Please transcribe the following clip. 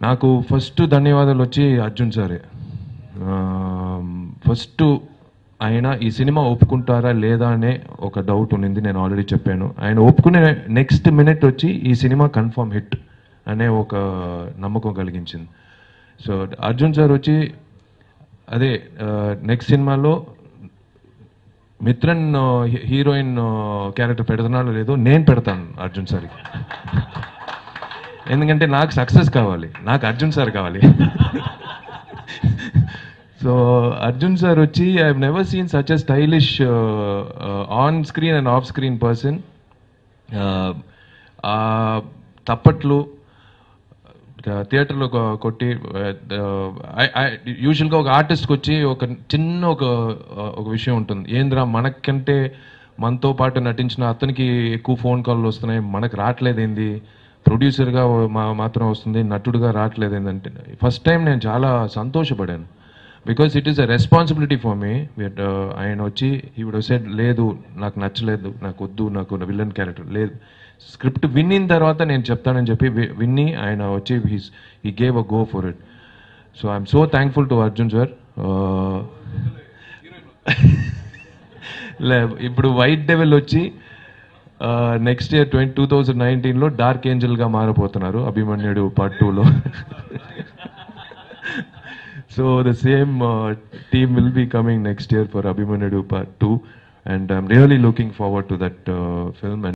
నాకు ఫస్ట్ ధన్యవాదాలు వచ్చి అర్జున్ సారే. ఫస్ట్ ఆయన ఈ సినిమా ఒప్పుకుంటారా లేదా అనే ఒక డౌట్ ఉన్నింది, నేను ఆల్రెడీ చెప్పాను. ఆయన ఒప్పుకునే నెక్స్ట్ మినిట్ వచ్చి ఈ సినిమా కన్ఫర్మ్ హిట్ అనే ఒక నమ్మకం కలిగించింది. సో అర్జున్ సార్ వచ్చి అదే నెక్స్ట్ సినిమాలో మిత్రన్ హీరోయిన్ క్యారెక్టర్ పెడుతున్నాడో లేదో నేను పెడతాను అర్జున్ సార్కి. ఎందుకంటే నాకు సక్సెస్ కావాలి, నాకు అర్జున్ సార్ కావాలి. సో అర్జున్ సార్ వచ్చి I have never seen such a stylish on screen and off screen person. తప్పట్లు థియేటర్లో కొట్టి, యూజువల్గా ఒక ఆర్టిస్ట్కి వచ్చి ఒక చిన్న ఒక విషయం ఉంటుంది, ఏంద్రా మనకంటే మనతో పాటు నటించిన అతనికి ఎక్కువ ఫోన్ కాల్ వస్తున్నాయి, మనకు రావట్లేదేంది, ప్రొడ్యూసర్గా మాత్రం వస్తుంది, నటుడుగా రావట్లేదు ఏంటంటే, ఫస్ట్ టైం నేను చాలా సంతోషపడాను. Because it is a responsibility for me. ఆయన వచ్చి ఈ వుడ్ సెడ్ లేదు నాకు నచ్చలేదు, నాకు వద్దు, నాకు విలన్ క్యారెక్టర్ లేదు, స్క్రిప్ట్ విన్నిన తర్వాత నేను చెప్తానని చెప్పి విన్ని ఆయన వచ్చి he gave a go for it. So I'm so thankful to Arjun sir. ఇప్పుడు వైట్ డెవిల్ వచ్చి నెక్స్ట్ ఇయర్ 2019లో డార్క్ ఏంజల్గా మారబోతున్నారు అభిమన్యుడు పార్ట్ 2లో. So the same team will be coming next year for Abhimanyudu part 2 and I'm really looking forward to that film.